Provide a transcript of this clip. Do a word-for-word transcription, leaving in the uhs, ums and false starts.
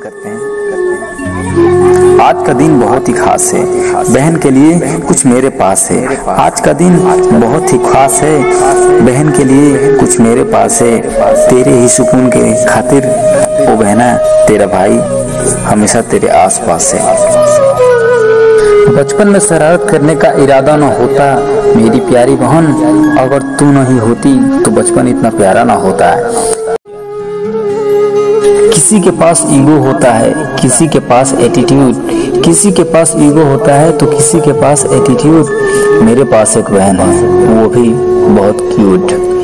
करते हैं आज का दिन बहुत ही खास है, बहन के लिए कुछ मेरे पास है। आज का दिन बहुत ही खास है, बहन के लिए कुछ मेरे पास है। तेरे ही सुकून के खातिर ओ बहना, तेरा भाई हमेशा तेरे आसपास है। बचपन में शरारत करने का इरादा न होता मेरी प्यारी बहन, अगर तू नहीं होती तो बचपन इतना प्यारा ना होता है। किसी के पास ईगो होता है, किसी के पास एटीट्यूड, किसी के पास ईगो होता है तो किसी के पास एटीट्यूड। मेरे पास एक बहन है, वो भी बहुत क्यूट।